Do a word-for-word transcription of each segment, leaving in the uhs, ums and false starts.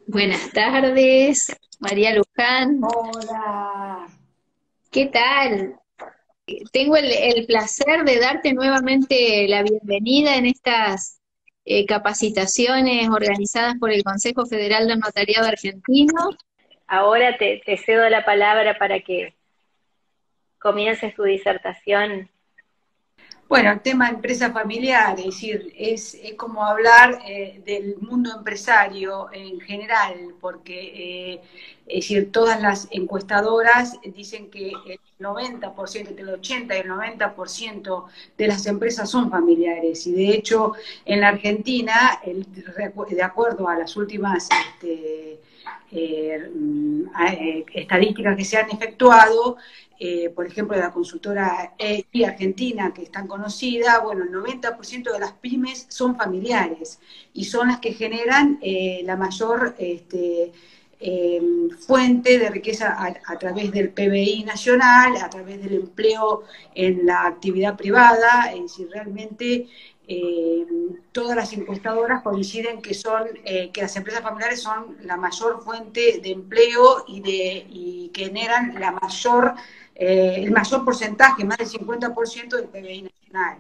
Buenas tardes, María Luján. Hola. ¿Qué tal? Tengo el, el placer de darte nuevamente la bienvenida en estas eh, capacitaciones organizadas por el Consejo Federal del Notariado Argentino. Ahora te, te cedo la palabra para que comiences tu disertación. Bueno, el tema empresa familiar, es decir, es, es como hablar eh, del mundo empresario en general, porque eh, es decir, todas las encuestadoras dicen que el noventa por ciento, entre el ochenta y el noventa por ciento de las empresas son familiares. Y de hecho, en la Argentina, el- de acuerdo a las últimas este, eh, mm, eh, estadísticas que se han efectuado, eh, por ejemplo, de la consultora E I Argentina, que es tan conocida, bueno, el noventa por ciento de las pymes son familiares y son las que generan eh, la mayor este, eh, fuente de riqueza a, a través del P B I nacional, a través del empleo en la actividad privada, es decir, realmente eh, todas las encuestadoras coinciden que son eh, que las empresas familiares son la mayor fuente de empleo y, de, y que generan la mayor eh, el mayor porcentaje, más del cincuenta por ciento del P B I nacional.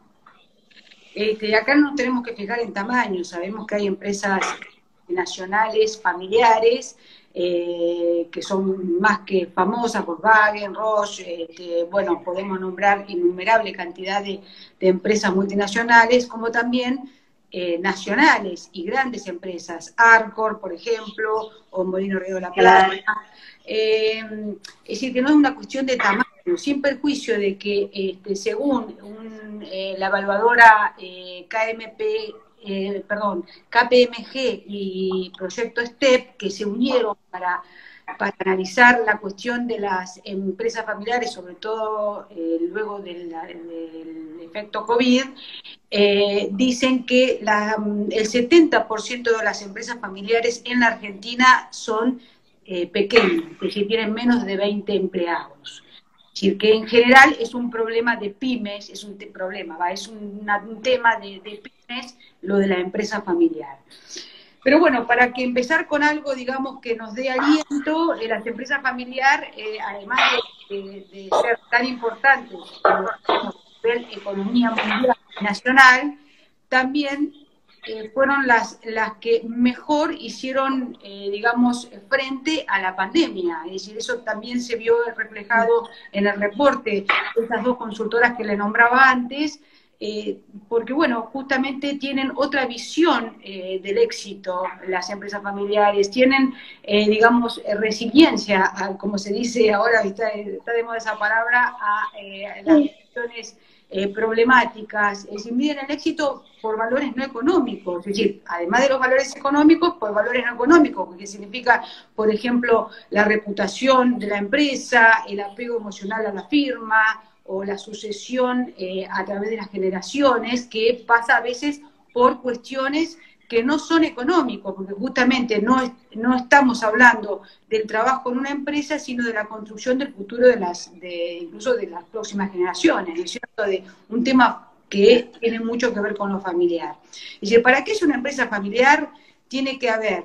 Este, acá no nos tenemos que fijar en tamaño, sabemos que hay empresas nacionales, familiares, eh, que son más que famosas, Volkswagen, Roche, este, bueno, podemos nombrar innumerable cantidad de, de empresas multinacionales, como también eh, nacionales y grandes empresas, Arcor, por ejemplo, o Molino Río de la Plata. Claro. Eh, es decir, que no es una cuestión de tamaño, sin perjuicio de que este, según un, eh, la evaluadora eh, K M P, eh, perdón, K P M G y Proyecto STEP, que se unieron para, para analizar la cuestión de las empresas familiares, sobre todo eh, luego del, del efecto COVID, eh, dicen que la, el setenta por ciento de las empresas familiares en la Argentina son eh, pequeñas, es decir, tienen menos de veinte empleados. Es decir, que en general es un problema de pymes, es un problema, ¿va? Es un, una, un tema de, de pymes lo de la empresa familiar. Pero bueno, para que empezar con algo, digamos, que nos dé aliento, eh, las empresas familiar, eh, además de, de, de, ser tan importantes en lo que vemos a nivel economía mundial y nacional, también eh, fueron las, las que mejor hicieron, eh, digamos, frente a la pandemia. Es decir, eso también se vio reflejado en el reporte de esas dos consultoras que le nombraba antes, eh, porque, bueno, justamente tienen otra visión eh, del éxito, las empresas familiares, tienen, eh, digamos, eh, resiliencia, a, como se dice ahora, está, está de moda esa palabra, a, eh, a las cuestiones eh, problemáticas, es decir, miden el éxito por valores no económicos, es decir, además de los valores económicos, por valores no económicos, que significa, por ejemplo, la reputación de la empresa, el apego emocional a la firma, o la sucesión eh, a través de las generaciones, que pasa a veces por cuestiones que no son económicos, porque justamente no, es, no estamos hablando del trabajo en una empresa, sino de la construcción del futuro de las, de, incluso de las próximas generaciones, ¿no es cierto? De un tema que tiene mucho que ver con lo familiar. Es decir, ¿para qué es una empresa familiar? Tiene que haber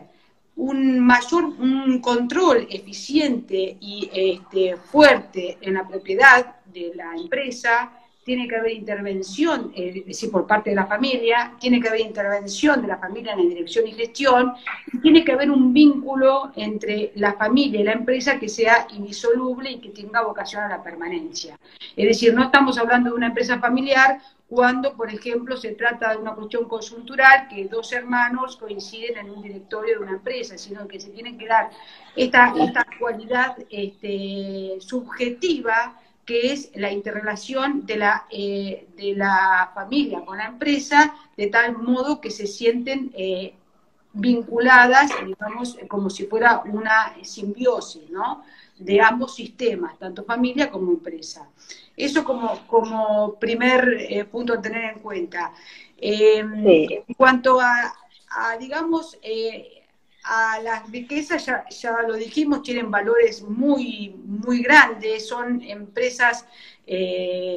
un mayor un control eficiente y este, fuerte en la propiedad de la empresa, tiene que haber intervención, eh, es decir, por parte de la familia, tiene que haber intervención de la familia en la dirección y gestión, y tiene que haber un vínculo entre la familia y la empresa que sea indisoluble y que tenga vocación a la permanencia. Es decir, no estamos hablando de una empresa familiar cuando, por ejemplo, se trata de una cuestión coyuntural, que dos hermanos coinciden en un directorio de una empresa, sino que se tiene que dar esta, esta cualidad este, subjetiva, que es la interrelación de la, eh, de la familia con la empresa, de tal modo que se sienten eh, vinculadas, digamos, como si fuera una simbiosis, ¿no? De ambos sistemas, tanto familia como empresa. Eso como, como primer eh, punto a tener en cuenta. Eh, Sí. en cuanto a, a digamos, eh, a las riquezas, ya, ya, lo dijimos, tienen valores muy, muy grandes, son empresas eh,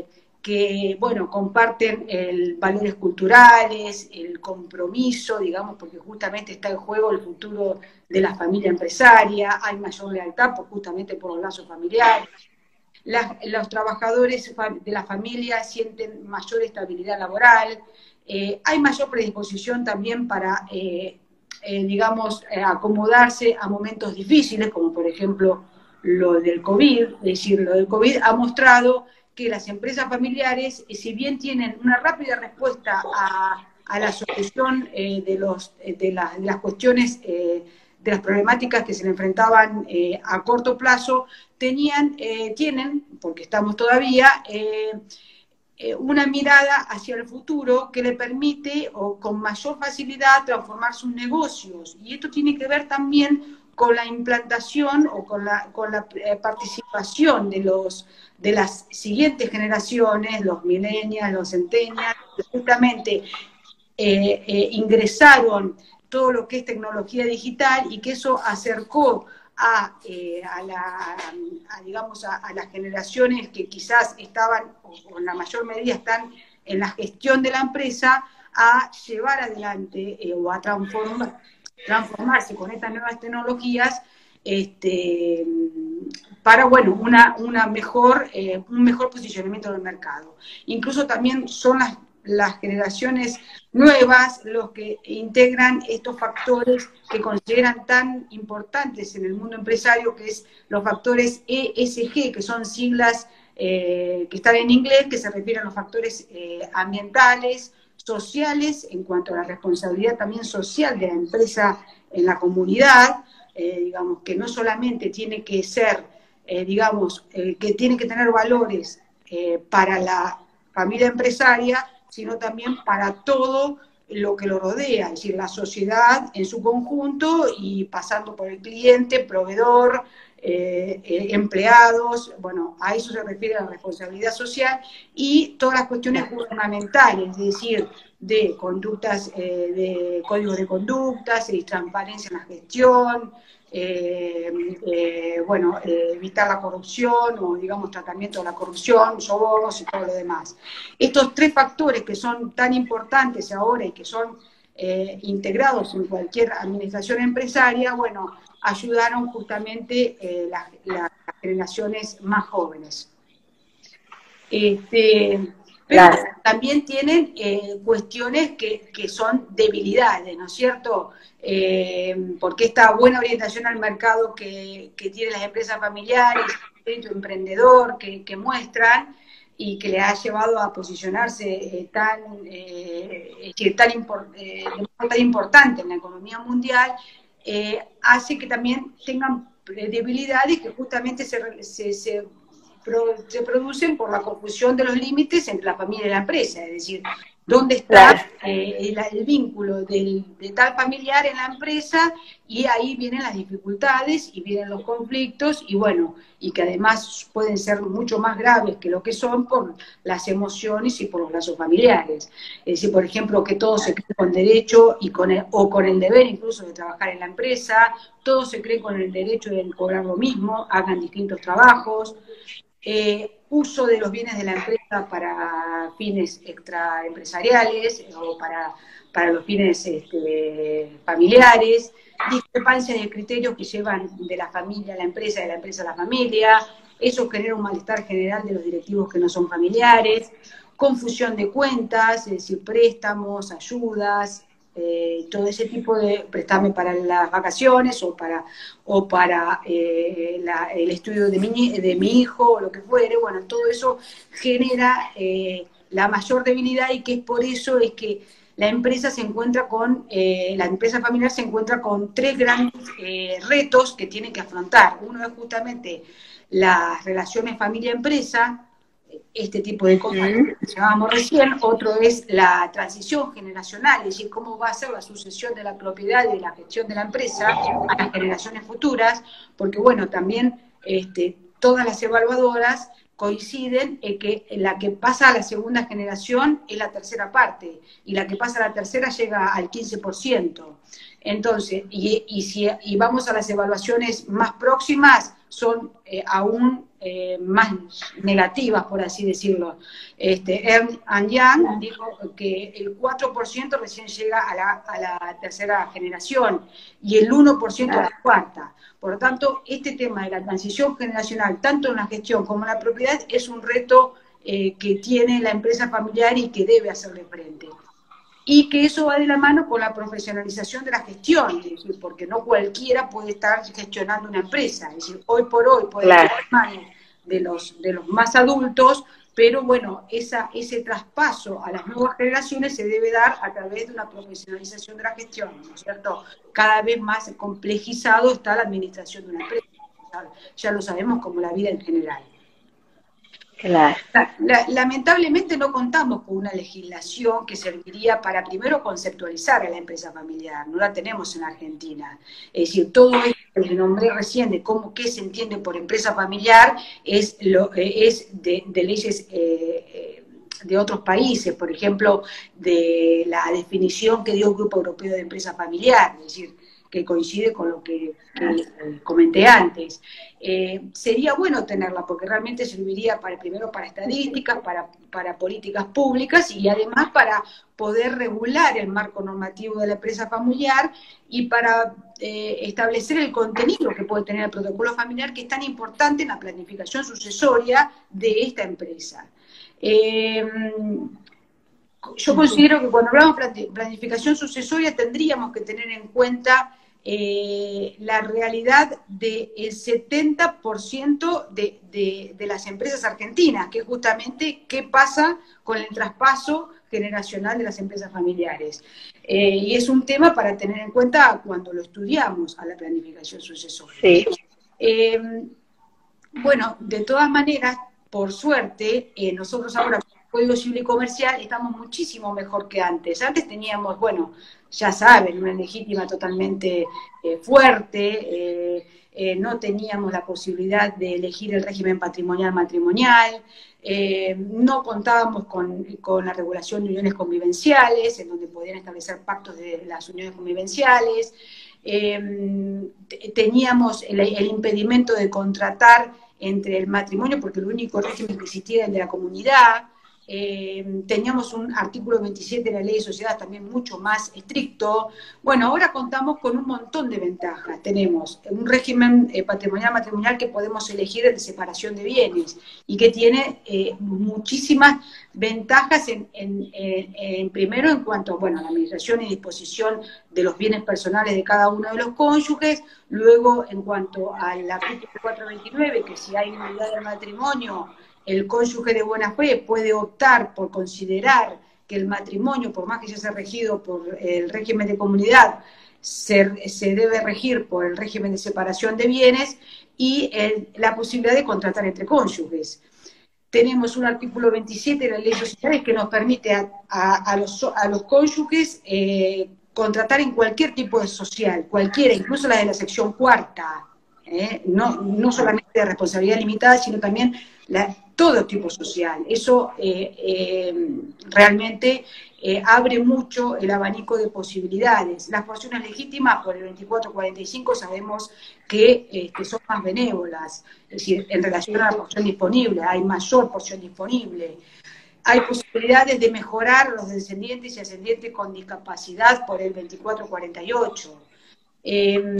que, bueno, comparten el, valores culturales, el compromiso, digamos, porque justamente está en juego el futuro de la familia empresaria, hay mayor lealtad por, justamente por los lazos familiares. Las, los trabajadores de la familia sienten mayor estabilidad laboral, eh, hay mayor predisposición también para, eh, eh, digamos, eh, acomodarse a momentos difíciles, como por ejemplo lo del COVID, es decir, lo del COVID ha mostrado que las empresas familiares, eh, si bien tienen una rápida respuesta a, a la solución eh, de, los, de, la, de las cuestiones, eh, de las problemáticas que se le enfrentaban eh, a corto plazo, tenían, eh, tienen, porque estamos todavía, eh, eh, una mirada hacia el futuro que le permite, o con mayor facilidad, transformar sus negocios. Y esto tiene que ver también con la implantación o con la, con la eh, participación de, los, de las siguientes generaciones, los millennials, los centennials, que justamente eh, eh, ingresaron todo lo que es tecnología digital y que eso acercó a, eh, a, la, a digamos, a, a las generaciones que quizás estaban, o, o en la mayor medida están en la gestión de la empresa, a llevar adelante eh, o a transformar, transformarse con estas nuevas tecnologías este, para, bueno, una, una mejor, eh, un mejor posicionamiento del mercado. Incluso también son las, las generaciones nuevas los que integran estos factores que consideran tan importantes en el mundo empresario, que es los factores E S G, que son siglas eh, que están en inglés, que se refieren a los factores eh, ambientales, sociales, en cuanto a la responsabilidad también social de la empresa en la comunidad, eh, digamos, que no solamente tiene que ser, eh, digamos, eh, que tiene que tener valores eh, para la familia empresaria, sino también para todo lo que lo rodea, es decir, la sociedad en su conjunto y pasando por el cliente, proveedor, eh, eh, empleados, bueno, a eso se refiere la responsabilidad social y todas las cuestiones gubernamentales, es decir, de conductas, eh, de códigos de conductas, de transparencia en la gestión, eh, eh, bueno, eh, evitar la corrupción o, digamos, tratamiento de la corrupción, sobornos y todo lo demás. Estos tres factores que son tan importantes ahora y que son eh, integrados en cualquier administración empresaria, bueno, ayudaron justamente eh, las, las generaciones más jóvenes. Este, pero claro, también tienen eh, cuestiones que, que son debilidades, ¿no es cierto? Eh, porque esta buena orientación al mercado que, que tienen las empresas familiares, el espíritu emprendedor que, que muestran y que le ha llevado a posicionarse eh, tan, eh, tan, import, eh, tan importante en la economía mundial, eh, hace que también tengan debilidades que justamente se, se, se se producen por la confusión de los límites entre la familia y la empresa, es decir, dónde está eh, el, el vínculo del, de tal familiar en la empresa, y ahí vienen las dificultades y vienen los conflictos, y bueno, y que además pueden ser mucho más graves que lo que son por las emociones y por los lazos familiares. Es decir, por ejemplo, que todos se creen con derecho y con el, o con el deber incluso de trabajar en la empresa, todos se creen con el derecho de cobrar lo mismo, hagan distintos trabajos, Eh, uso de los bienes de la empresa para fines extraempresariales o para, para los fines este, familiares, discrepancias de criterios que llevan de la familia a la empresa, de la empresa a la familia, eso genera un malestar general de los directivos que no son familiares, confusión de cuentas, es decir, préstamos, ayudas, Eh, todo ese tipo de préstame para las vacaciones o para, o para eh, la, el estudio de mi, de mi hijo o lo que fuere, bueno, todo eso genera eh, la mayor debilidad, y que es por eso es que la empresa se encuentra con, eh, la empresa familiar se encuentra con tres grandes eh, retos que tiene que afrontar. Uno es justamente las relaciones familia-empresa, este tipo de cosas que mencionábamos recién. Otro es la transición generacional, es decir, cómo va a ser la sucesión de la propiedad y de la gestión de la empresa a las generaciones futuras, porque bueno, también este, todas las evaluadoras coinciden en que la que pasa a la segunda generación es la tercera parte, y la que pasa a la tercera llega al quince por ciento. Entonces, y, y, si, y vamos a las evaluaciones más próximas, son eh, aún eh, más negativas, por así decirlo. Este, Ernst and Young dijo que el cuatro por ciento recién llega a la, a la tercera generación y el uno por ciento a la cuarta. Por lo tanto, este tema de la transición generacional, tanto en la gestión como en la propiedad, es un reto eh, que tiene la empresa familiar y que debe hacerle frente. Y que eso va de la mano con la profesionalización de la gestión, es decir, porque no cualquiera puede estar gestionando una empresa. Es decir, hoy por hoy puede Claro. estar en manos de los, de los más adultos, pero bueno, esa, ese traspaso a las nuevas generaciones se debe dar a través de una profesionalización de la gestión, ¿no es cierto? Cada vez más complejizado está la administración de una empresa, ya lo sabemos como la vida en general. Claro. La, la, lamentablemente no contamos con una legislación que serviría para primero conceptualizar a la empresa familiar, no la tenemos en Argentina. Es decir, todo esto que nombré recién de cómo qué se entiende por empresa familiar es, lo, eh, es de, de leyes eh, eh, de otros países, por ejemplo, de la definición que dio el Grupo Europeo de Empresa Familiar, es decir, que coincide con lo que, que eh, comenté antes. Eh, sería bueno tenerla porque realmente serviría para, primero para estadísticas, para, para políticas públicas y además para poder regular el marco normativo de la empresa familiar y para eh, establecer el contenido que puede tener el protocolo familiar, que es tan importante en la planificación sucesoria de esta empresa. Eh, yo considero que cuando hablamos de planificación sucesoria tendríamos que tener en cuenta Eh, la realidad del setenta por ciento de, de, de las empresas argentinas, que es justamente qué pasa con el traspaso generacional de las empresas familiares. Eh, y es un tema para tener en cuenta cuando lo estudiamos a la planificación sucesoria. Sí. Eh, bueno, de todas maneras, por suerte, eh, nosotros ahora con el Código Civil y Comercial estamos muchísimo mejor que antes. Antes teníamos, bueno, ya saben, una legítima totalmente eh, fuerte, eh, eh, no teníamos la posibilidad de elegir el régimen patrimonial matrimonial, eh, no contábamos con, con la regulación de uniones convivenciales, en donde podían establecer pactos de las uniones convivenciales, eh, teníamos el, el impedimento de contratar entre el matrimonio, porque el único régimen que existía era el de la comunidad. Eh, teníamos un artículo veintisiete de la Ley de Sociedades también mucho más estricto. Bueno, ahora contamos con un montón de ventajas. Tenemos un régimen eh, patrimonial matrimonial que podemos elegir de separación de bienes y que tiene eh, muchísimas ventajas en, en, en, en primero en cuanto bueno, a la administración y disposición de los bienes personales de cada uno de los cónyuges, luego en cuanto al artículo cuatrocientos veintinueve, que si hay nulidad del matrimonio, el cónyuge de buena fe puede optar por considerar que el matrimonio, por más que ya sea regido por el régimen de comunidad, se, se debe regir por el régimen de separación de bienes y el, la posibilidad de contratar entre cónyuges. Tenemos un artículo veintisiete de la Ley de Sociedades que nos permite a, a, a, los, a los cónyuges eh, contratar en cualquier tipo de social, cualquiera, incluso la de la sección cuarta, eh, no, no solamente de responsabilidad limitada, sino también la, todo tipo social. Eso eh, eh, realmente eh, abre mucho el abanico de posibilidades. Las porciones legítimas por el veinticuatro cuarenta y cinco sabemos que, eh, que son más benévolas, es decir, en relación a la porción disponible, hay mayor porción disponible. Hay posibilidades de mejorar los descendientes y ascendientes con discapacidad por el veinticuatro cuarenta y ocho. Eh,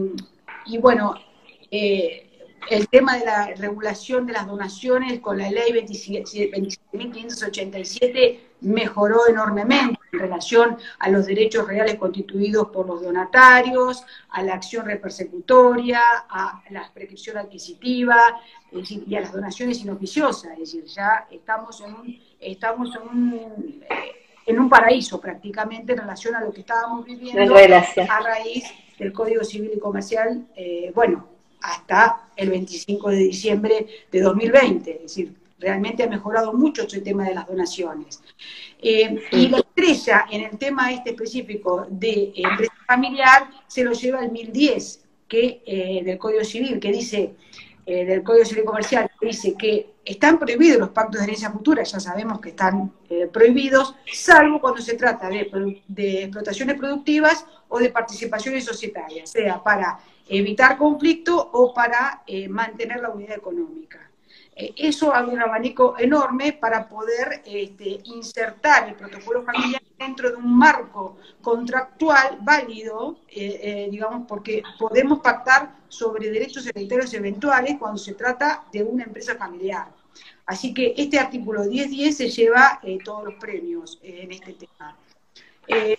y bueno, eh, el tema de la regulación de las donaciones con la ley veintisiete mil quinientos ochenta y siete mejoró enormemente en relación a los derechos reales constituidos por los donatarios, a la acción repersecutoria, a la prescripción adquisitiva, es decir, y a las donaciones inoficiosas. Es decir, ya estamos en un, estamos en un, en un paraíso prácticamente en relación a lo que estábamos viviendo a raíz del Código Civil y Comercial, eh, bueno, hasta el veinticinco de diciembre de dos mil veinte, es decir, realmente ha mejorado mucho este tema de las donaciones. Eh, y la estrella en el tema este específico de empresa familiar se lo lleva el mil diez, que, eh, del Código Civil, que dice, eh, del Código Civil Comercial, que dice que están prohibidos los pactos de herencia futura, ya sabemos que están eh, prohibidos, salvo cuando se trata de, de explotaciones productivas o de participaciones societarias, sea para evitar conflicto o para eh, mantener la unidad económica. Eh, eso abre un abanico enorme para poder este, insertar el protocolo familiar dentro de un marco contractual válido, eh, eh, digamos, porque podemos pactar sobre derechos hereditarios eventuales cuando se trata de una empresa familiar. Así que este artículo diez diez se lleva eh, todos los premios eh, en este tema. Eh,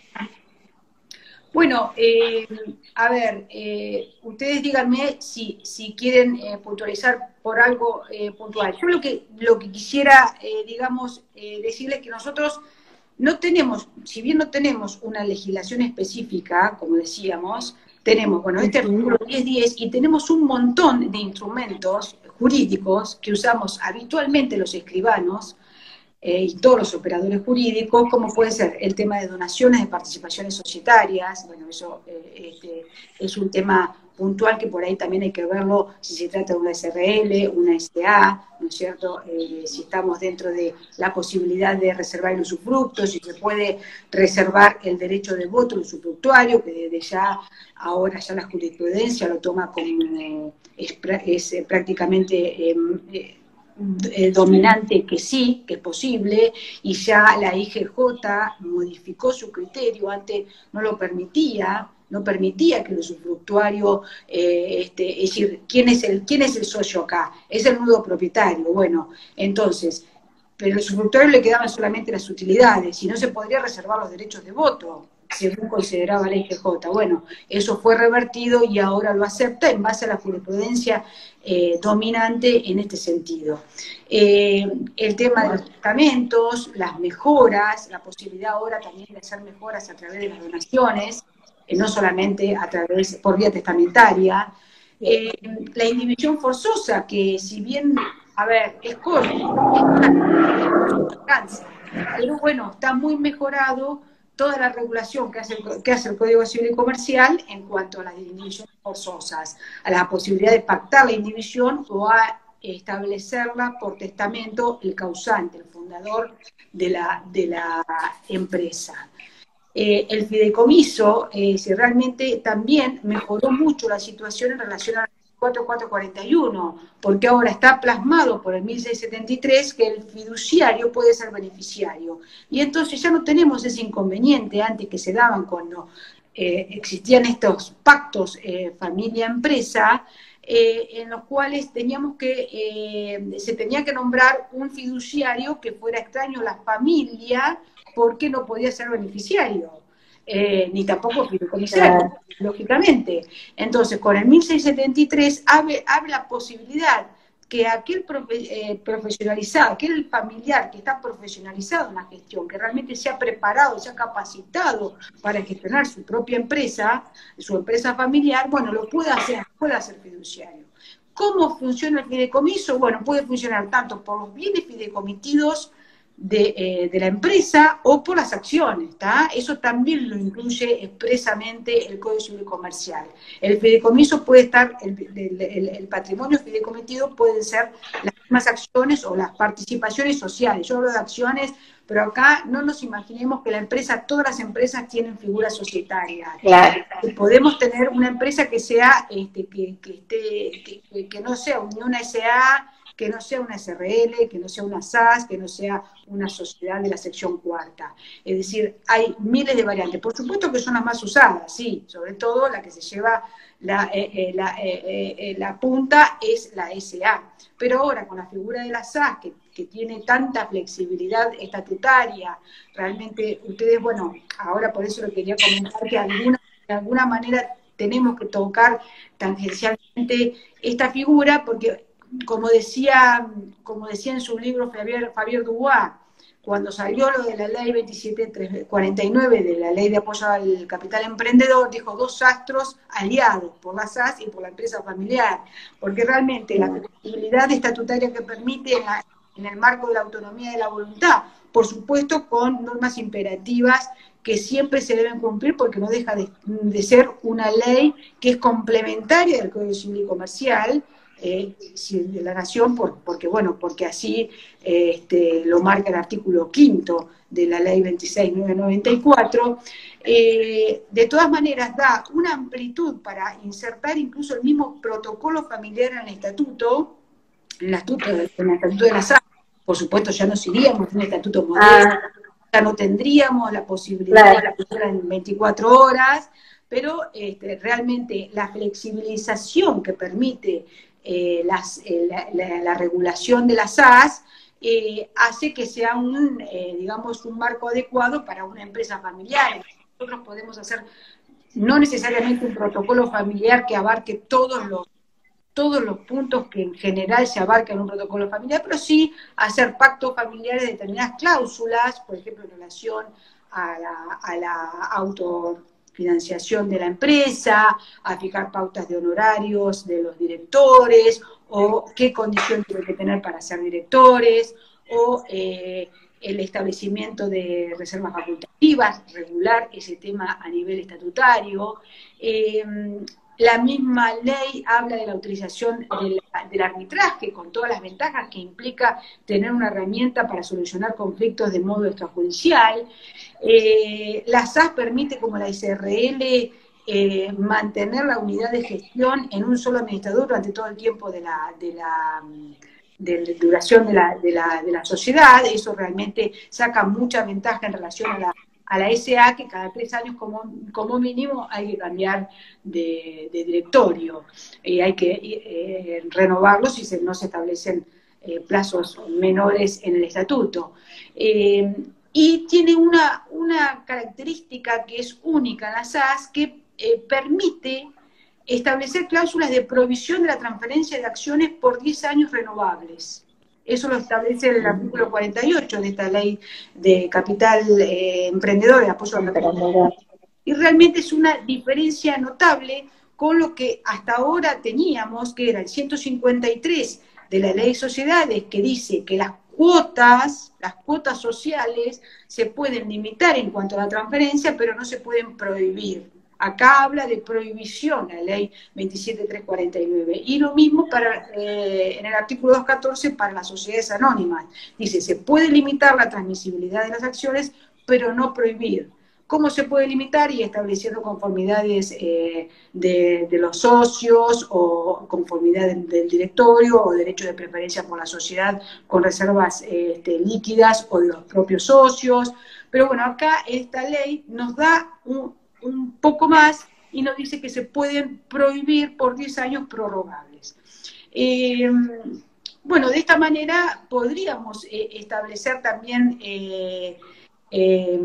bueno, eh, a ver, eh, ustedes díganme si, si quieren eh, puntualizar por algo eh, puntual. Yo lo que, lo que quisiera, eh, digamos, eh, decirles que nosotros no tenemos, si bien no tenemos una legislación específica, como decíamos, tenemos, bueno, este artículo diez diez y tenemos un montón de instrumentos jurídicos que usamos habitualmente los escribanos, Eh, y todos los operadores jurídicos, como puede ser el tema de donaciones de participaciones societarias. Bueno, eso eh, este, es un tema puntual que por ahí también hay que verlo si se trata de una S R L, una S A, ¿no es cierto? Eh, si estamos dentro de la posibilidad de reservar el usufructo, si se puede reservar el derecho de voto del usufructuario, que desde ya, ahora ya la jurisprudencia lo toma como, es, es eh, prácticamente... Eh, eh, Eh, dominante que sí, que es posible, y ya la I G J modificó su criterio, antes no lo permitía, no permitía que el usufructuario, eh, este, es decir, ¿quién es, el, ¿quién es el socio acá? Es el nudo propietario. Bueno, entonces, pero al usufructuario le quedaban solamente las utilidades, y no se podría reservar los derechos de voto, según consideraba la I G J. Bueno, eso fue revertido y ahora lo acepta en base a la jurisprudencia eh, dominante en este sentido. Eh, el tema de los testamentos, las mejoras, la posibilidad ahora también de hacer mejoras a través de las donaciones, eh, no solamente a través, por vía testamentaria. Eh, la indivisión forzosa, que si bien, a ver, es corto, pero bueno, está muy mejorado toda la regulación que hace, el, que hace el Código Civil y Comercial en cuanto a las indivisiones forzosas, a la posibilidad de pactar la indivisión o a establecerla por testamento el causante, el fundador de la, de la empresa. Eh, el fideicomiso eh, si realmente también mejoró mucho la situación en relación a cuatro mil cuatrocientos cuarenta y uno, porque ahora está plasmado por el mil seiscientos setenta y tres que el fiduciario puede ser beneficiario. Y entonces ya no tenemos ese inconveniente antes que se daban cuando eh, existían estos pactos eh, familia-empresa, eh, en los cuales teníamos que, eh, se tenía que nombrar un fiduciario que fuera extraño a la familia, porque no podía ser beneficiario. Eh, ni tampoco fideicomisario, claro, lógicamente. Entonces, con el mil seiscientos setenta y tres abre, abre la posibilidad que aquel profe, eh, profesionalizado, aquel familiar que está profesionalizado en la gestión, que realmente se ha preparado, se ha capacitado para gestionar su propia empresa, su empresa familiar, bueno, lo puede hacer, puede hacer fiduciario. ¿Cómo funciona el fideicomiso? Bueno, puede funcionar tanto por los bienes fideicomitidos De, eh, de la empresa o por las acciones, ¿tá? Eso también lo incluye expresamente el Código Civil y Comercial. El fideicomiso puede estar, el, el, el, el patrimonio fideicomitido pueden ser las mismas acciones o las participaciones sociales. Yo hablo de acciones, pero acá no nos imaginemos que la empresa, todas las empresas tienen figuras societarias. Claro. Podemos tener una empresa que sea, este, que, que, esté, que, que no sea ni una S A, que no sea una S R L, que no sea una S A S, que no sea una sociedad de la sección cuarta. Es decir, hay miles de variantes. Por supuesto que son las más usadas, sí, sobre todo la que se lleva la, eh, eh, la, eh, eh, la punta es la S A. Pero ahora con la figura de la S A S, que, que tiene tanta flexibilidad estatutaria, realmente ustedes, bueno, ahora por eso lo quería comentar, que alguna, de alguna manera tenemos que tocar tangencialmente esta figura, porque como decía, como decía en su libro Javier, Javier Dubois, cuando salió lo de la ley veintisiete trescientos cuarenta y nueve, de la ley de apoyo al capital emprendedor, dijo dos astros aliados, por la S A S y por la empresa familiar, porque realmente la flexibilidad estatutaria que permite en, la, en el marco de la autonomía de la voluntad, por supuesto con normas imperativas que siempre se deben cumplir, porque no deja de, de ser una ley que es complementaria del Código Civil y Comercial, Eh, de la Nación, por, porque bueno, porque así eh, este, lo marca el artículo quinto de la ley veintiséis mil novecientos noventa y cuatro. Eh, de todas maneras da una amplitud para insertar incluso el mismo protocolo familiar en el estatuto, en el estatuto, en el estatuto de la S A S, por supuesto ya nos iríamos en un estatuto moderno, Ah, ya no tendríamos la posibilidad claro. de la cultura en veinticuatro horas, pero este, realmente la flexibilización que permite eh, las, eh, la, la, la regulación de las S A S eh, hace que sea un, eh, digamos, un marco adecuado para una empresa familiar. Nosotros podemos hacer no necesariamente un protocolo familiar que abarque todos los todos los puntos que en general se abarcan en un protocolo familiar, pero sí hacer pactos familiares de determinadas cláusulas, por ejemplo, en relación a la, a la autofinanciación de la empresa, a fijar pautas de honorarios de los directores, o qué condición tienen que tener para ser directores, o eh, el establecimiento de reservas facultativas, regular ese tema a nivel estatutario. Eh, La misma ley habla de la utilización del, del arbitraje, con todas las ventajas que implica tener una herramienta para solucionar conflictos de modo extrajudicial. Eh, la S A S permite, como la S R L, eh, mantener la unidad de gestión en un solo administrador durante todo el tiempo de la, de la, de la duración de la, de, la, de la sociedad. Eso realmente saca mucha ventaja en relación a la a la S A, que cada tres años como, como mínimo hay que cambiar de, de directorio, y hay que eh, renovarlo si se, no se establecen eh, plazos menores en el estatuto. Eh, y tiene una, una característica que es única en la S A S, que eh, permite establecer cláusulas de prohibición de la transferencia de acciones por diez años renovables. Eso lo establece el artículo cuarenta y ocho de esta ley de capital eh, emprendedor, de apoyo al capital. Y realmente es una diferencia notable con lo que hasta ahora teníamos, que era el ciento cincuenta y tres de la ley de sociedades, que dice que las cuotas, las cuotas sociales se pueden limitar en cuanto a la transferencia, pero no se pueden prohibir. Acá habla de prohibición, la ley veintisiete mil trescientos cuarenta y nueve. Y lo mismo para, eh, en el artículo doscientos catorce para las sociedades anónimas. Dice, se puede limitar la transmisibilidad de las acciones, pero no prohibir. ¿Cómo se puede limitar? Y estableciendo conformidades eh, de, de los socios, o conformidad del, del directorio, o derecho de preferencia por la sociedad con reservas eh, este, líquidas, o de los propios socios. Pero bueno, acá esta ley nos da un un poco más y nos dice que se pueden prohibir por diez años prorrogables. Eh, bueno, de esta manera podríamos eh, establecer también eh, eh,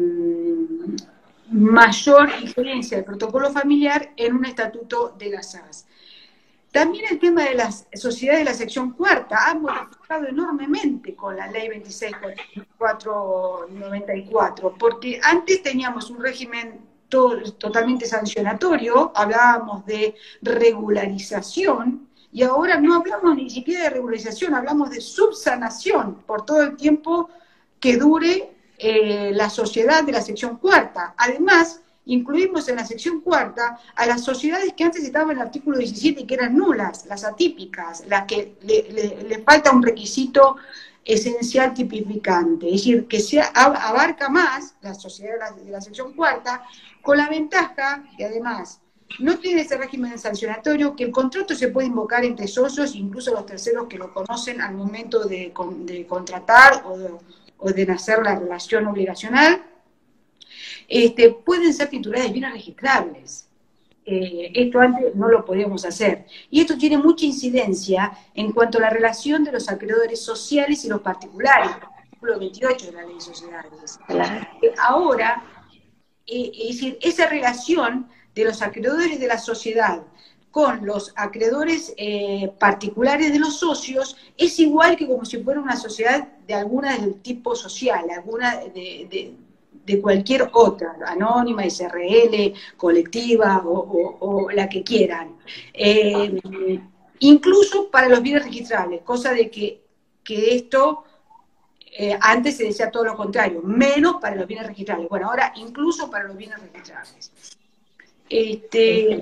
mayor injerencia del protocolo familiar en un estatuto de la S A S. También el tema de las sociedades de la sección cuarta ha modificado enormemente con la ley veintiséis mil cuatrocientos noventa y cuatro, porque antes teníamos un régimen totalmente sancionatorio, hablábamos de regularización, y ahora no hablamos ni siquiera de regularización, hablamos de subsanación por todo el tiempo que dure eh, la sociedad de la sección cuarta. Además, incluimos en la sección cuarta a las sociedades que antes estaban en el artículo diecisiete y que eran nulas, las atípicas, las que le, le, le falta un requisito esencial tipificante, es decir, que se abarca más la sociedad de la, de la sección cuarta, con la ventaja que además no tiene ese régimen sancionatorio, que el contrato se puede invocar entre socios, incluso los terceros que lo conocen al momento de, de contratar o de, o de nacer la relación obligacional, este, pueden ser titulares de bienes registrables. Eh, esto antes no lo podíamos hacer. Y esto tiene mucha incidencia en cuanto a la relación de los acreedores sociales y los particulares, el artículo veintiocho de la ley de sociedades. Claro. Eh, ahora, eh, es decir, esa relación de los acreedores de la sociedad con los acreedores eh, particulares de los socios es igual que como si fuera una sociedad de alguna del tipo social, alguna de, de de cualquier otra, anónima, S R L, colectiva o, o, o la que quieran. Eh, incluso para los bienes registrables, cosa de que, que esto eh, antes se decía todo lo contrario, menos para los bienes registrables. Bueno, ahora incluso para los bienes registrables. Este,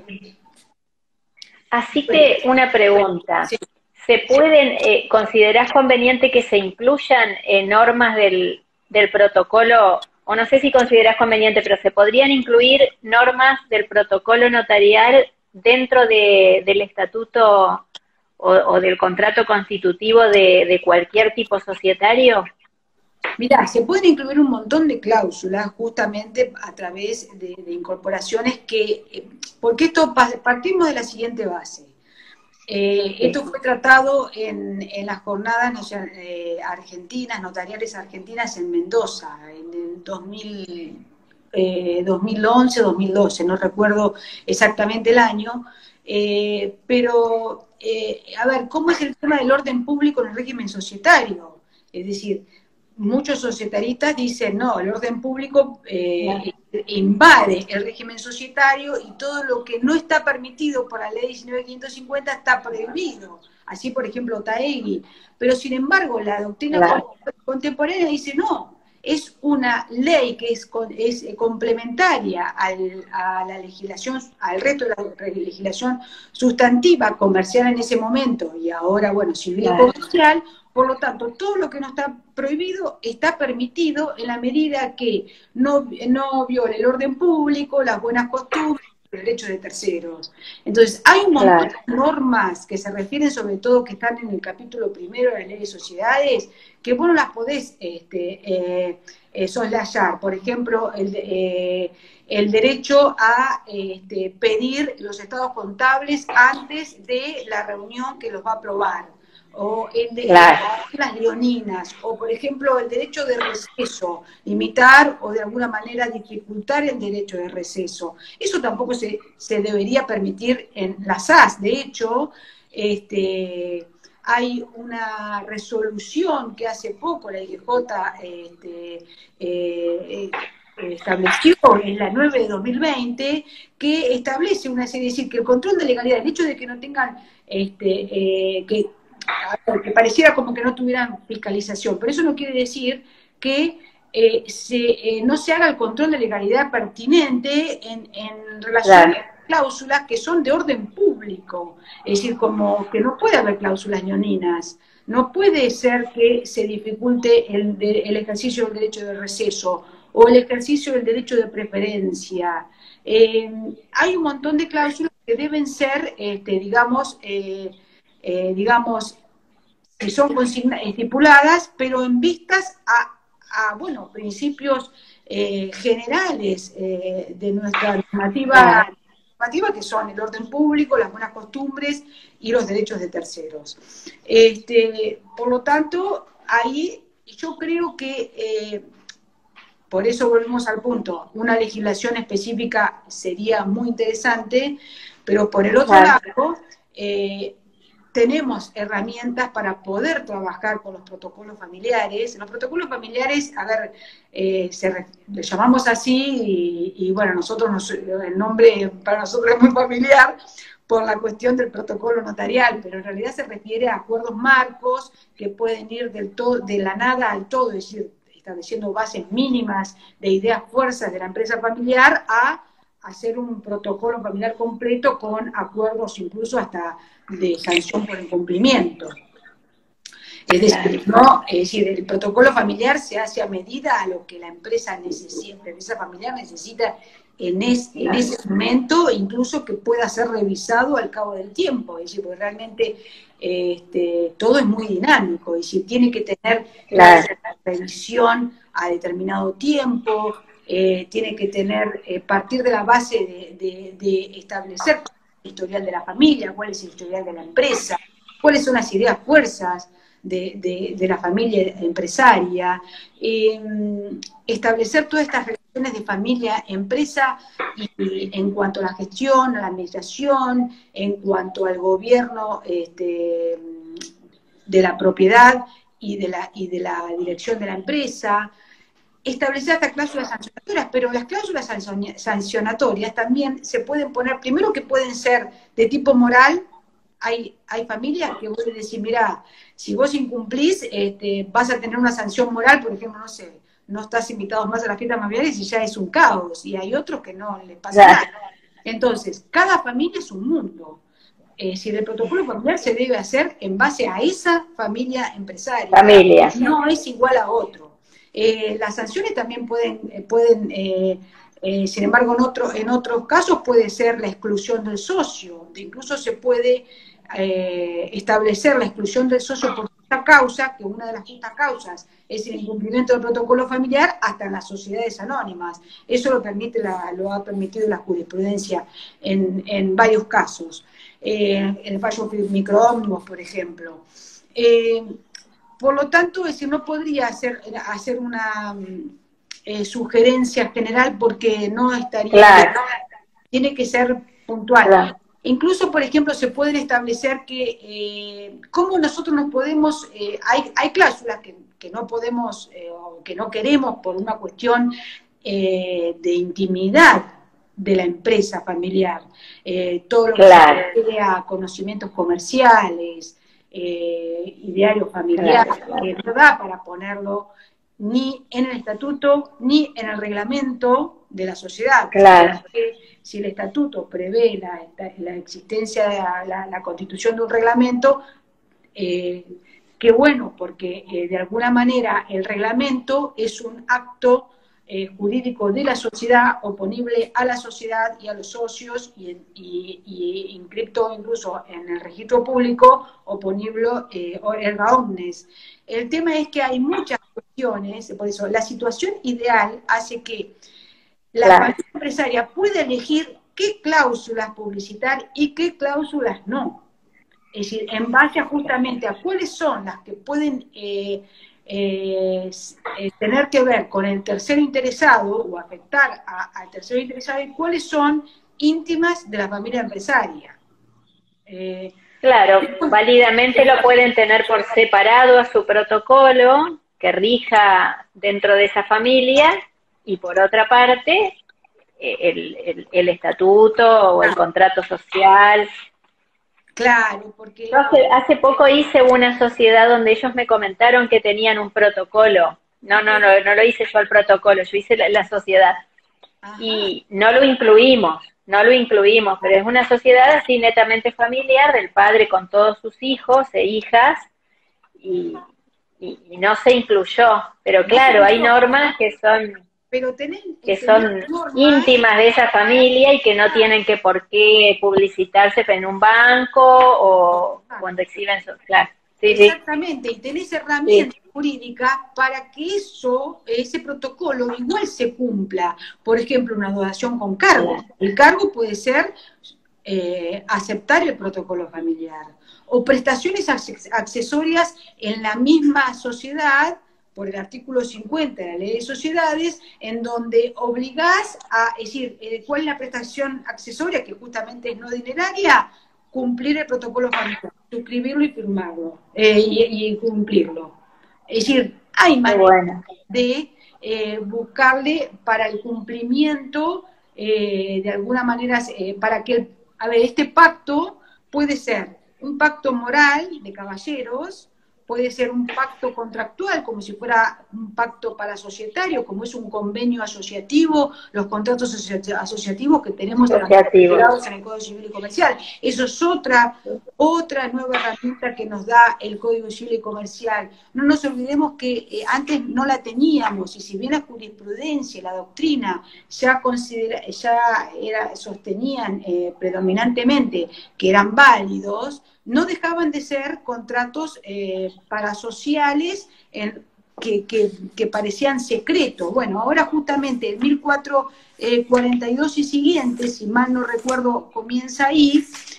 Así que una pregunta. Sí. ¿Se pueden, eh, considerás conveniente que se incluyan eh, normas del, del protocolo, o no sé si considerás conveniente, pero se podrían incluir normas del protocolo notarial dentro de, del estatuto o, o del contrato constitutivo de, de cualquier tipo societario? Mirá, se pueden incluir un montón de cláusulas justamente a través de, de incorporaciones que, eh, porque esto partimos de la siguiente base. Eh, esto fue tratado en, en las jornadas eh, argentinas, notariales argentinas en Mendoza, en el dos mil, eh, dos mil once, dos mil doce, no recuerdo exactamente el año, eh, pero, eh, a ver, ¿cómo es el tema del orden público en el régimen societario? Es decir, muchos societaristas dicen, no, el orden público eh, invade el régimen societario y todo lo que no está permitido por la ley diecinueve mil quinientos cincuenta está prohibido. Así, por ejemplo, Taegui. Pero, sin embargo, la doctrina claro. contemporánea dice, no, es una ley que es, es complementaria al, a la legislación, al resto de la legislación sustantiva comercial en ese momento, y ahora, bueno, civil y comercial. Por lo tanto, todo lo que no está prohibido está permitido en la medida que no, no viole el orden público, las buenas costumbres, los derechos de terceros. Entonces, hay un montón claro. de normas que se refieren sobre todo, que están en el capítulo primero de la ley de sociedades, que vos no las podés este, eh, eh, soslayar. Por ejemplo, el, eh, el derecho a este, pedir los estados contables antes de la reunión que los va a aprobar. O el de claro. las leoninas, o por ejemplo el derecho de receso, limitar o de alguna manera dificultar el derecho de receso. Eso tampoco se, se debería permitir en las A S. De hecho, este, hay una resolución que hace poco la I G J este, eh, estableció, en la nueve de dos mil veinte, que establece una serie, es decir, que el control de legalidad, el hecho de que no tengan, este, eh, que que pareciera como que no tuvieran fiscalización, pero eso no quiere decir que eh, se, eh, no se haga el control de legalidad pertinente en, en relación claro. a cláusulas que son de orden público, es decir, como que no puede haber cláusulas leoninas, no puede ser que se dificulte el, de, el ejercicio del derecho de receso o el ejercicio del derecho de preferencia. Eh, hay un montón de cláusulas que deben ser, este, digamos, eh, Eh, digamos, que son estipuladas, pero en vistas a, a bueno, principios eh, generales eh, de nuestra normativa, normativa, que son el orden público, las buenas costumbres y los derechos de terceros. Este, por lo tanto, ahí yo creo que, eh, por eso volvemos al punto, una legislación específica sería muy interesante, pero por el otro lado, eh, tenemos herramientas para poder trabajar con los protocolos familiares. Los protocolos familiares, a ver, eh, se, le llamamos así y, y bueno, nosotros nos, el nombre para nosotros es muy familiar por la cuestión del protocolo notarial, pero en realidad se refiere a acuerdos marcos que pueden ir del todo, de la nada al todo, es decir, estableciendo bases mínimas de ideas fuerzas de la empresa familiar a hacer un protocolo familiar completo con acuerdos incluso hasta de sanción por incumplimiento. Es decir, ¿no? Es decir, el protocolo familiar se hace a medida a lo que la empresa necesita, la empresa familiar necesita en, es, en ese momento, incluso que pueda ser revisado al cabo del tiempo. Es decir, porque realmente este, todo es muy dinámico, es decir, tiene que tener la revisión a determinado tiempo, eh, tiene que tener, eh, partir de la base de, de, de establecer el historial de la familia, cuál es el historial de la empresa, cuáles son las ideas fuerzas de, de, de la familia empresaria, eh, establecer todas estas relaciones de familia-empresa y, y en cuanto a la gestión, a la administración, en cuanto al gobierno este, de la propiedad y de la, y de la dirección de la empresa, establecer estas cláusulas sancionatorias, pero las cláusulas sancionatorias también se pueden poner, primero que pueden ser de tipo moral. Hay, hay familias que vos le decís, mira, si vos incumplís, este, vas a tener una sanción moral, por ejemplo, no sé, no estás invitado más a las fiestas familiares y ya es un caos, y hay otros que no les pasa yeah. nada. Entonces, cada familia es un mundo. Eh, si el protocolo familiar se debe hacer en base a esa familia empresaria, familia. No es igual a otro. Eh, las sanciones también pueden, eh, pueden eh, eh, sin embargo, en, otro, en otros casos puede ser la exclusión del socio, incluso se puede eh, establecer la exclusión del socio por justa causa, que una de las justas causas es el incumplimiento del protocolo familiar, hasta en las sociedades anónimas. Eso lo permite la, lo ha permitido la jurisprudencia en, en varios casos. Eh, en el fallo microómnibus, por ejemplo. Eh, por lo tanto, es decir, no podría hacer, hacer una eh, sugerencia general porque no estaría... Claro. Tiene que ser puntual. Claro. Incluso, por ejemplo, se pueden establecer que, eh, cómo nosotros nos podemos, eh, hay, hay cláusulas que, que no podemos, eh, o que no queremos por una cuestión eh, de intimidad de la empresa familiar, eh, todo lo claro. que se refiere a conocimientos comerciales, eh, idearios familiares, claro. que no da para ponerlo ni en el estatuto ni en el reglamento de la sociedad. Claro. Porque si el estatuto prevé la, la existencia de la, la, la constitución de un reglamento, eh, qué bueno, porque eh, de alguna manera el reglamento es un acto eh, jurídico de la sociedad, oponible a la sociedad y a los socios, y, y, y inscripto incluso en el registro público, oponible eh, erga omnes. El tema es que hay muchas cuestiones, por eso la situación ideal hace que la claro. familia empresaria pueda elegir qué cláusulas publicitar y qué cláusulas no. Es decir, en base a justamente a cuáles son las que pueden eh, eh, eh, tener que ver con el tercero interesado o afectar al tercero interesado, y cuáles son íntimas de la familia empresaria. Eh, Claro, válidamente lo pueden tener por separado a su protocolo, que rija dentro de esa familia, y por otra parte, el, el, el estatuto o el contrato social. Claro, porque... Yo hace, hace poco hice una sociedad donde ellos me comentaron que tenían un protocolo. No, no, no, no lo hice yo el protocolo, yo hice la, la sociedad. Ajá. Y no lo incluimos. No lo incluimos, pero es una sociedad así netamente familiar, del padre con todos sus hijos e hijas, y, y, y no se incluyó. Pero claro, hay normas que son, pero tenés, que son íntimas de esa familia y que no tienen que por qué publicitarse en un banco o cuando exhiben sus... Claro. Sí, exactamente, sí. Y tenés herramientas sí. jurídicas para que eso, ese protocolo igual se cumpla. Por ejemplo, una donación con cargo. El cargo puede ser eh, aceptar el protocolo familiar. O prestaciones accesorias en la misma sociedad, por el artículo cincuenta de la Ley de Sociedades, en donde obligás a, es decir, eh, ¿cuál es la prestación accesoria? Que justamente es no dineraria. Cumplir el protocolo familiar, suscribirlo y firmarlo, eh, y, y cumplirlo. Es decir, hay maneras bueno. de eh, buscarle para el cumplimiento, eh, de alguna manera, eh, para que, el, a ver, este pacto puede ser un pacto moral de caballeros, puede ser un pacto contractual, como si fuera un pacto parasocietario, como es un convenio asociativo, los contratos asociativos que tenemos asociativos en el Código Civil y Comercial. Eso es otra, otra nueva herramienta que nos da el Código Civil y Comercial. No nos olvidemos que eh, antes no la teníamos, y si bien la jurisprudencia, la doctrina, ya, considera, ya era, sostenían eh, predominantemente que eran válidos, no dejaban de ser contratos eh, parasociales en, que, que, que parecían secretos. Bueno, ahora justamente el mil cuatrocientos cuarenta y dos y siguientes, si mal no recuerdo, comienza ahí,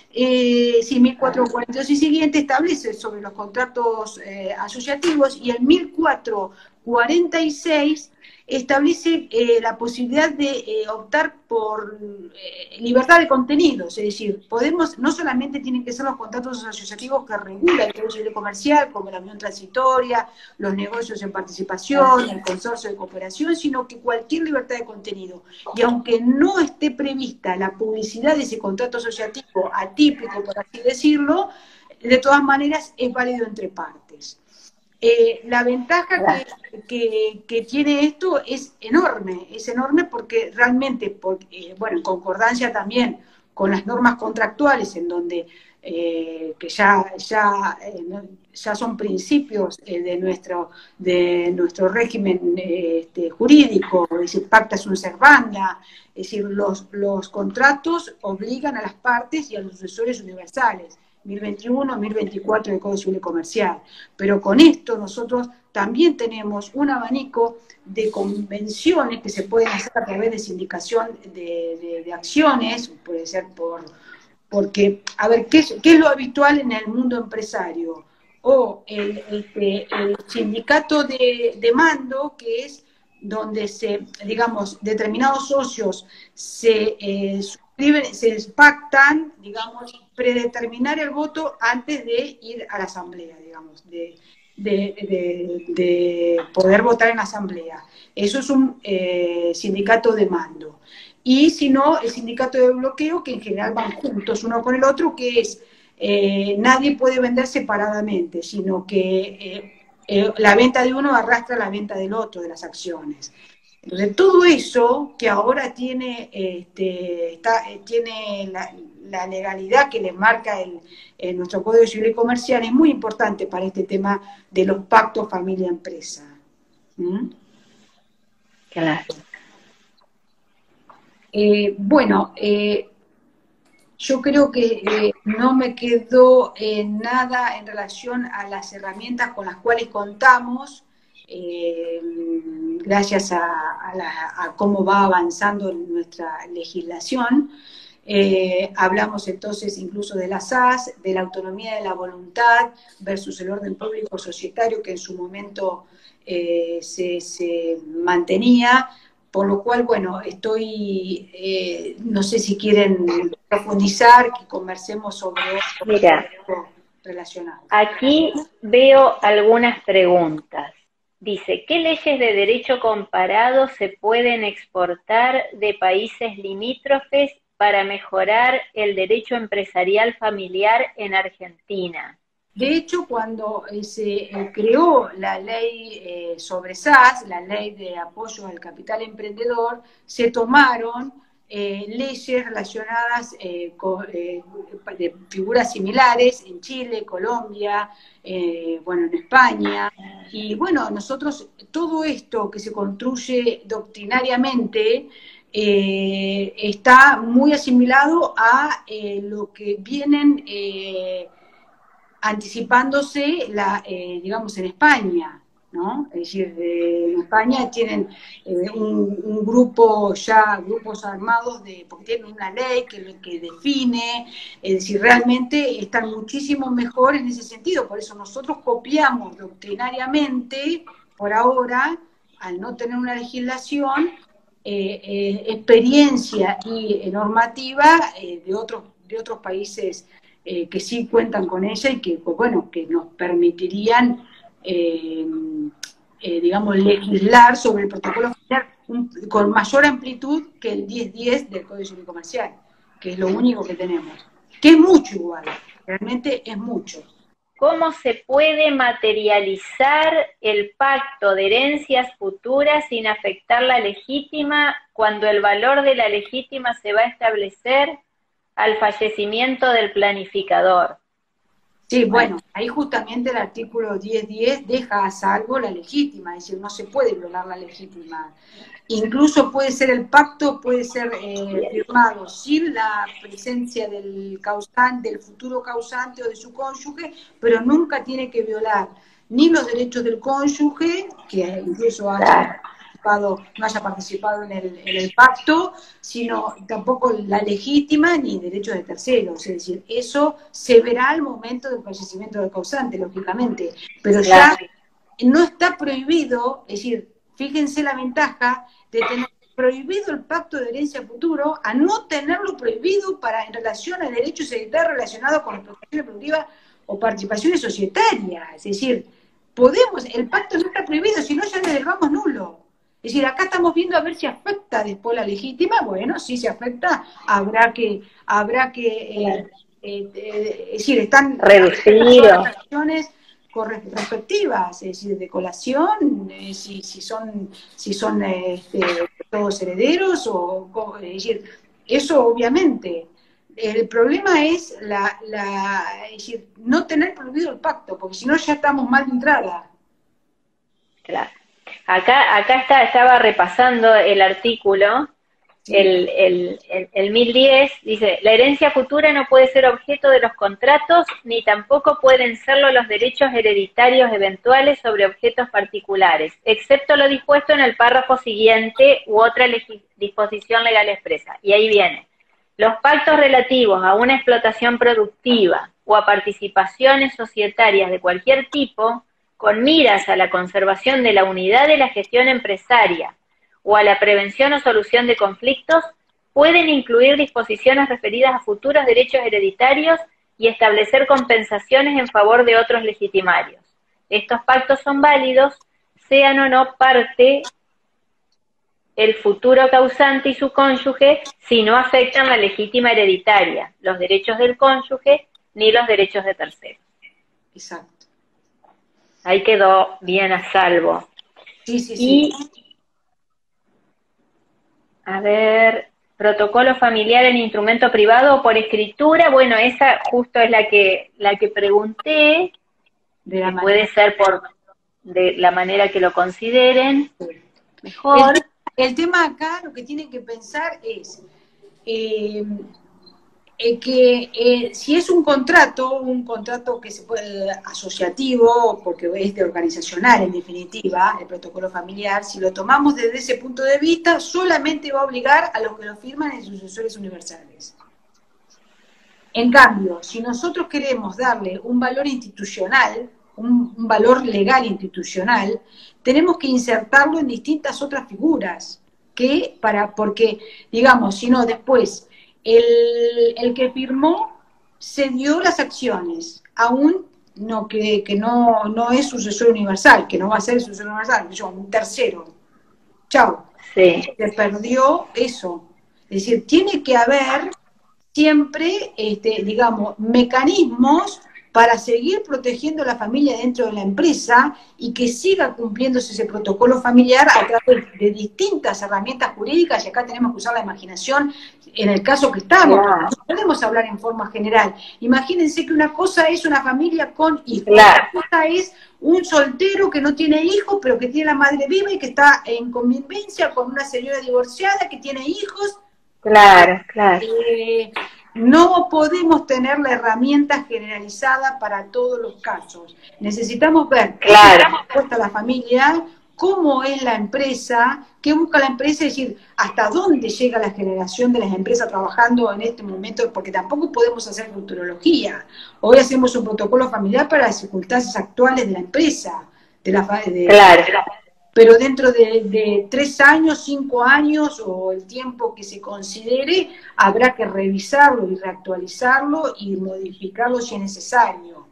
eh, sí, mil cuatrocientos cuarenta y dos y siguiente establece sobre los contratos eh, asociativos, y el mil cuatrocientos cuarenta y seis establece eh, la posibilidad de eh, optar por eh, libertad de contenidos, es decir, podemos, no solamente tienen que ser los contratos asociativos que regula el Código Civil Comercial, como la unión transitoria, los negocios en participación, el consorcio de cooperación, sino que cualquier libertad de contenido. Y aunque no esté prevista la publicidad de ese contrato asociativo atípico, por así decirlo, de todas maneras es válido entre partes. Eh, la ventaja que, que, que tiene esto es enorme, es enorme porque realmente, por, eh, bueno, en concordancia también con las normas contractuales, en donde eh, que ya, ya, eh, ya son principios eh, de, nuestro, de nuestro régimen eh, este, jurídico, es decir, pacta sunt servanda, es decir, los, los contratos obligan a las partes y a los sucesores universales. mil veintiuno, mil veinticuatro del Código Civil y Comercial. Pero con esto nosotros también tenemos un abanico de convenciones que se pueden hacer a través de sindicación de, de, de acciones, puede ser por, porque, a ver, ¿qué es, qué es lo habitual en el mundo empresario? O el, el, el sindicato de, de mando, que es donde se, digamos, determinados socios se eh, suscriben, se pactan, digamos, predeterminar el voto antes de ir a la asamblea, digamos, de, de, de, de poder votar en la asamblea. Eso es un eh, sindicato de mando. Y si no, el sindicato de bloqueo, que en general van juntos uno con el otro, que es, eh, nadie puede vender separadamente, sino que eh, eh, la venta de uno arrastra la venta del otro, de las acciones. Entonces, todo eso que ahora tiene, este, está, tiene la, la legalidad que le marca el, el, nuestro Código Civil y Comercial es muy importante para este tema de los pactos familia-empresa. ¿Mm? Claro. Eh, bueno, eh, yo creo que eh, no me quedó eh, nada en relación a las herramientas con las cuales contamos, eh, gracias a, a, la, a cómo va avanzando nuestra legislación. Eh, hablamos entonces incluso de las A S, de la autonomía de la voluntad versus el orden público societario que en su momento eh, se, se mantenía. Por lo cual, bueno, estoy, eh, no sé si quieren profundizar, que conversemos sobre Mira, algo relacionado. Aquí veo algunas preguntas. Dice, ¿qué leyes de derecho comparado se pueden exportar de países limítrofes para mejorar el derecho empresarial familiar en Argentina? De hecho, cuando eh, se eh, creó la ley eh, sobre S A S, la ley de apoyo al capital emprendedor, se tomaron eh, leyes relacionadas eh, con eh, de figuras similares en Chile, Colombia, eh, bueno, en España. Y bueno, nosotros, todo esto que se construye doctrinariamente, eh, está muy asimilado a eh, lo que vienen... Eh, anticipándose, la, eh, digamos, en España, ¿no? Es decir, eh, en España tienen eh, un, un grupo ya, grupos armados, de, porque tienen una ley que, que define, es decir, realmente están muchísimo mejor en ese sentido, por eso nosotros copiamos doctrinariamente, por ahora, al no tener una legislación, eh, eh, experiencia y eh, normativa eh, de, otros, de otros países Eh, que sí cuentan con ella y que, pues, bueno, que nos permitirían, eh, eh, digamos, legislar sobre el protocolo familiar un, con mayor amplitud que el diez diez del Código Civil y Comercial, que es lo único que tenemos. Que es mucho igual, realmente es mucho. ¿Cómo se puede materializar el pacto de herencias futuras sin afectar la legítima cuando el valor de la legítima se va a establecer al fallecimiento del planificador? Sí, bueno, ahí justamente el artículo diez diez deja a salvo la legítima, es decir, no se puede violar la legítima. Incluso puede ser el pacto, puede ser eh, firmado sin la presencia del causante, del futuro causante o de su cónyuge, pero nunca tiene que violar ni los derechos del cónyuge, que incluso haya no haya participado en el, en el pacto, sino tampoco la legítima ni derechos de terceros. Es decir, eso se verá al momento del fallecimiento del causante, lógicamente. Pero ya no está prohibido, es decir, fíjense la ventaja de tener prohibido el pacto de herencia futuro a no tenerlo prohibido para en relación a derechos hereditarios relacionados con explotaciones productivas o participaciones societarias. Es decir, podemos, el pacto no está prohibido, si no ya lo dejamos nulo. Es decir, acá estamos viendo a ver si afecta después la legítima. Bueno, si se afecta, habrá que, habrá que eh, eh, eh, es decir, están reducidas las acciones respectivas, es decir, de colación, eh, si, si son, si son este, todos herederos, o, es decir, eso obviamente. El problema es, la, la, es decir, no tener prohibido el pacto, porque si no ya estamos mal de entrada. Claro. Acá, acá está, estaba repasando el artículo El, el, el, el mil diez dice, la herencia futura no puede ser objeto de los contratos, ni tampoco pueden serlo los derechos hereditarios eventuales sobre objetos particulares, excepto lo dispuesto en el párrafo siguiente u otra disposición legal expresa. Y ahí viene. Los pactos relativos a una explotación productiva o a participaciones societarias de cualquier tipo, con miras a la conservación de la unidad de la gestión empresaria, o a la prevención o solución de conflictos, pueden incluir disposiciones referidas a futuros derechos hereditarios y establecer compensaciones en favor de otros legitimarios. Estos pactos son válidos, sean o no parte el futuro causante y su cónyuge, si no afectan la legítima hereditaria, los derechos del cónyuge, ni los derechos de terceros. Exacto. Ahí quedó bien a salvo. Sí, sí, y, sí. A ver, protocolo familiar en instrumento privado o por escritura, bueno, esa justo es la que la que pregunté, de la que puede ser por de la manera que lo consideren mejor. El, el tema acá, lo que tienen que pensar es eh, eh, que eh, si es un contrato, un contrato que se puede asociativo, porque es de organizacional en definitiva, el protocolo familiar, si lo tomamos desde ese punto de vista, solamente va a obligar a los que lo firman en sucesores universales. En cambio, si nosotros queremos darle un valor institucional, un, un valor legal institucional, tenemos que insertarlo en distintas otras figuras, que para, porque, digamos, si no, después, el, el que firmó cedió las acciones, aún no, que, que no, no es sucesor universal, que no va a ser sucesor universal, yo, un tercero. Chao. Sí. Se perdió eso. Es decir, tiene que haber siempre, este, digamos, mecanismos para seguir protegiendo a la familia dentro de la empresa y que siga cumpliéndose ese protocolo familiar a través de distintas herramientas jurídicas, y acá tenemos que usar la imaginación en el caso que estamos, Claro. no podemos hablar en forma general. Imagínense que una cosa es una familia con hijos, Claro. otra cosa es un soltero que no tiene hijos, pero que tiene la madre viva y que está en convivencia con una señora divorciada que tiene hijos. Claro, claro. Eh, no podemos tener la herramienta generalizada para todos los casos. Necesitamos ver Claro. cómo está puesta la familia, cómo es la empresa, qué busca la empresa, es decir, hasta dónde llega la generación de las empresas trabajando en este momento, porque tampoco podemos hacer futurología. Hoy hacemos un protocolo familiar para las circunstancias actuales de la empresa. De la, de, Claro. Pero dentro de, de tres años, cinco años o el tiempo que se considere, habrá que revisarlo y reactualizarlo y modificarlo si es necesario.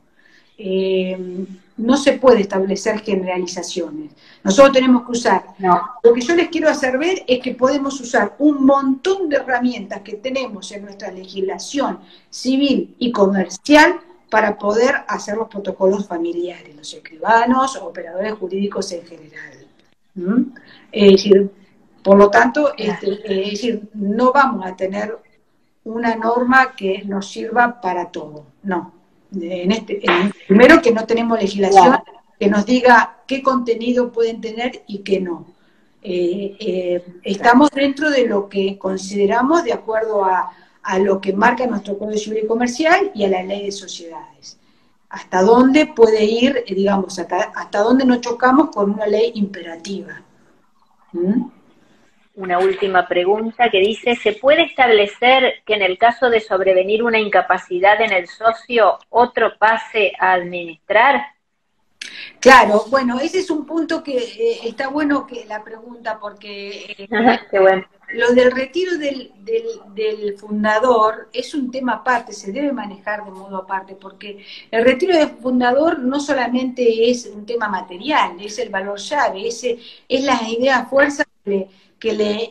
Eh, no se puede establecer generalizaciones. Nosotros tenemos que usar, No. lo que yo les quiero hacer ver es que podemos usar un montón de herramientas que tenemos en nuestra legislación civil y comercial para poder hacer los protocolos familiares, los escribanos, operadores jurídicos en general. ¿Mm? Es decir, por lo tanto, este, es decir, no vamos a tener una norma que nos sirva para todo, no. En este, en, primero que no tenemos legislación Claro. que nos diga qué contenido pueden tener y qué no. Eh, eh, estamos dentro de lo que consideramos de acuerdo a, a lo que marca nuestro Código Civil y Comercial y a la Ley de Sociedades. Hasta dónde puede ir, digamos, hasta, hasta dónde no chocamos con una ley imperativa. ¿Mm? Una última pregunta que dice, ¿se puede establecer que en el caso de sobrevenir una incapacidad en el socio, otro pase a administrar? Claro, bueno, ese es un punto que eh, está bueno que la pregunta, porque eh, Qué bueno. lo del retiro del, del, del fundador es un tema aparte, se debe manejar de modo aparte, porque el retiro del fundador no solamente es un tema material, es el valor llave, es, es la idea fuerza que le, que le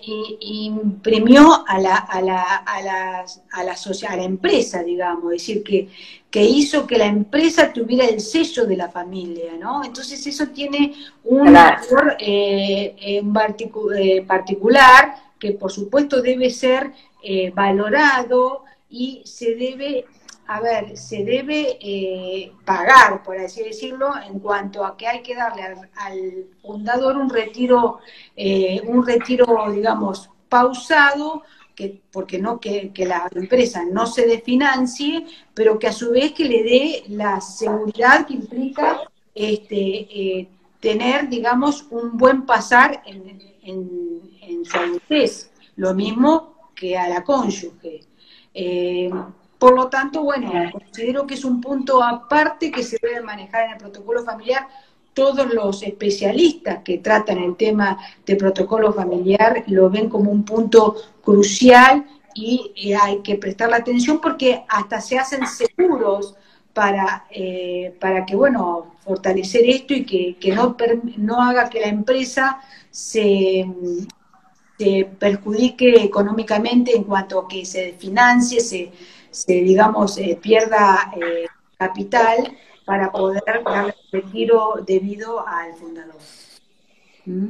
imprimió a la, a la, a la, a la, a la empresa, digamos, es decir, que, que hizo que la empresa tuviera el sello de la familia, ¿no? Entonces eso tiene un valor eh, en particu eh, particular, que por supuesto debe ser eh, valorado y se debe, a ver, se debe eh, pagar, por así decirlo, en cuanto a que hay que darle al, al fundador un retiro, eh, un retiro, digamos, pausado, que, porque no que, que la empresa no se desfinancie, pero que a su vez que le dé la seguridad que implica este, eh, tener, digamos, un buen pasar en, en, en su adultez, lo mismo que a la cónyuge. Eh, por lo tanto, bueno, considero que es un punto aparte que se debe manejar en el protocolo familiar. Todos los especialistas que tratan el tema de protocolo familiar lo ven como un punto crucial y eh, hay que prestarle atención porque hasta se hacen seguros para, eh, para que, bueno, fortalecer esto y que, que no, per, no haga que la empresa se, se perjudique económicamente en cuanto a que se financie, se, se digamos, eh, pierda eh, capital para poder darle el retiro debido al fundador. ¿Mm?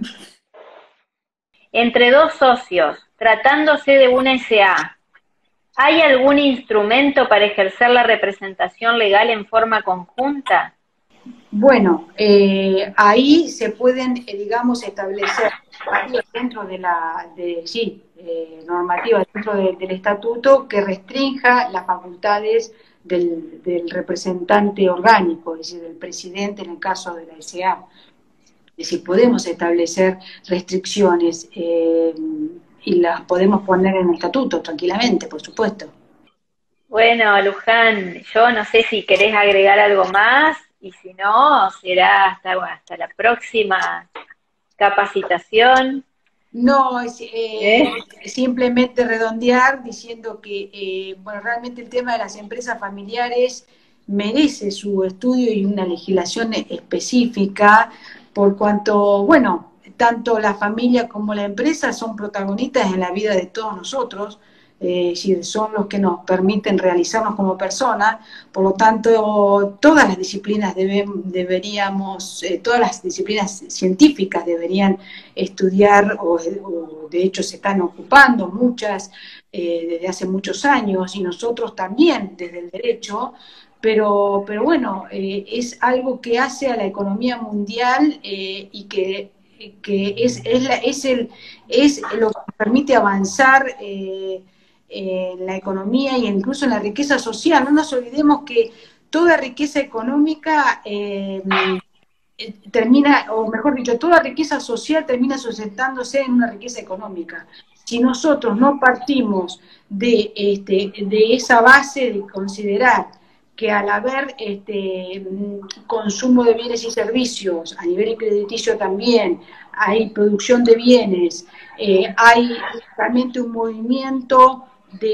Entre dos socios, tratándose de una S A, ¿hay algún instrumento para ejercer la representación legal en forma conjunta? Bueno, eh, ahí se pueden, eh, digamos, establecer normativas dentro de la, de, sí, eh, normativas dentro de, del estatuto que restrinja las facultades del, del representante orgánico, es decir, del presidente en el caso de la S A. Es decir, podemos establecer restricciones eh, y las podemos poner en el estatuto tranquilamente, por supuesto. Bueno, Luján, yo no sé si querés agregar algo más, y si no, será hasta, bueno, hasta la próxima capacitación. No, es, eh, ¿Eh? simplemente redondear diciendo que, eh, bueno, realmente el tema de las empresas familiares merece su estudio y una legislación específica, por cuanto, bueno, tanto la familia como la empresa son protagonistas en la vida de todos nosotros, eh, son los que nos permiten realizarnos como personas, por lo tanto, todas las disciplinas deben, deberíamos, eh, todas las disciplinas científicas deberían estudiar, o, o de hecho se están ocupando muchas eh, desde hace muchos años, y nosotros también desde el derecho, pero, pero bueno, eh, es algo que hace a la economía mundial eh, y que, que es, es, la, es, el, es lo que permite avanzar eh, en la economía e incluso en la riqueza social. No nos olvidemos que toda riqueza económica eh, termina, o mejor dicho, toda riqueza social termina sustentándose en una riqueza económica. Si nosotros no partimos de, este, de esa base de considerar que al haber este, consumo de bienes y servicios, a nivel crediticio también, hay producción de bienes, eh, hay realmente un movimiento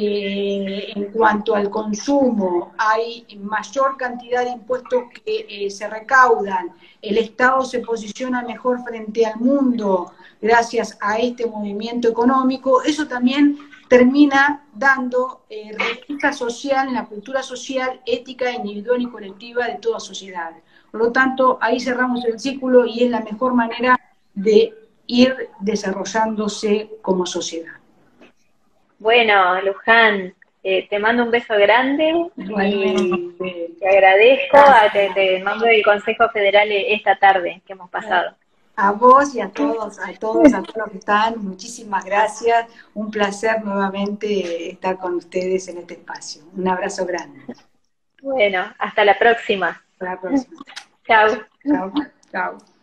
de, en cuanto al consumo, hay mayor cantidad de impuestos que eh, se recaudan, el Estado se posiciona mejor frente al mundo gracias a este movimiento económico, eso también termina dando eh, riqueza social en la cultura social, ética, individual y colectiva de toda sociedad. Por lo tanto, ahí cerramos el círculo y es la mejor manera de ir desarrollándose como sociedad. Bueno, Luján, eh, te mando un beso grande Bueno, y te agradezco, a, te, te mando el Consejo Federal esta tarde que hemos pasado. A vos y a todos, a todos, a todos los que están, muchísimas gracias. Un placer nuevamente estar con ustedes en este espacio. Un abrazo grande. Bueno, hasta la próxima. Hasta la próxima. Chao. Chao. Chao.